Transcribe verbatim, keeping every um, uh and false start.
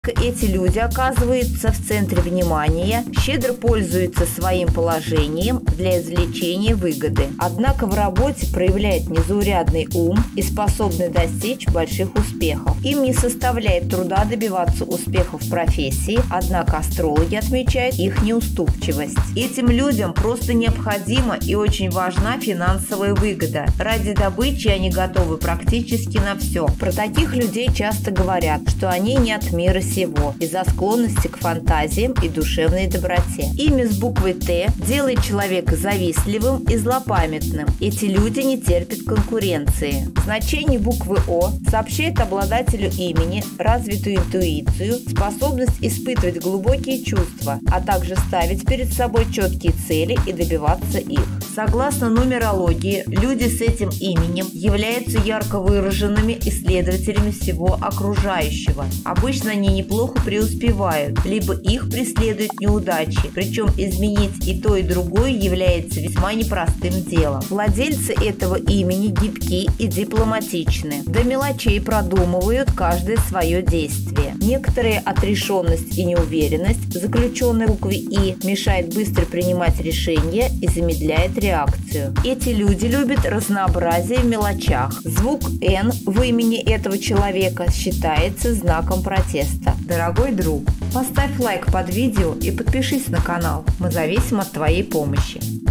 Эти люди оказываются в центре внимания, щедро пользуются своим положением для извлечения выгоды. Однако в работе проявляет незаурядный ум и способны достичь больших успехов. Им не составляет труда добиваться успехов в профессии, однако астрологи отмечают их неуступчивость. Этим людям просто необходима и очень важна финансовая выгода. Ради добычи они готовы практически на все. Про таких людей часто говорят, что они не от мира сего из-за склонности к фантазиям и душевной доброте. Имя с буквой «Т» делает человека завистливым и злопамятным. Эти люди не терпят конкуренции. Значение буквы «О» сообщает обладателю имени развитую интуицию, способность испытывать глубокие чувства, а также ставить перед собой четкие цели и добиваться их. Согласно нумерологии, люди с этим именем являются ярко выраженными исследователями всего окружающего. Обычно они неплохо преуспевают, либо их преследуют неудачи, причем изменить и то, и другое является весьма непростым делом. Владельцы этого имени гибки и дипломатичны, до мелочей продумывают каждое свое действие. Некоторая отрешенность и неуверенность, заключенная в букве «И», мешает быстро принимать решения и замедляет реакцию. Эти люди любят разнообразие в мелочах. Звук «Н» в имени этого человека считается знаком протеста. Дорогой друг, поставь лайк под видео и подпишись на канал. Мы зависим от твоей помощи.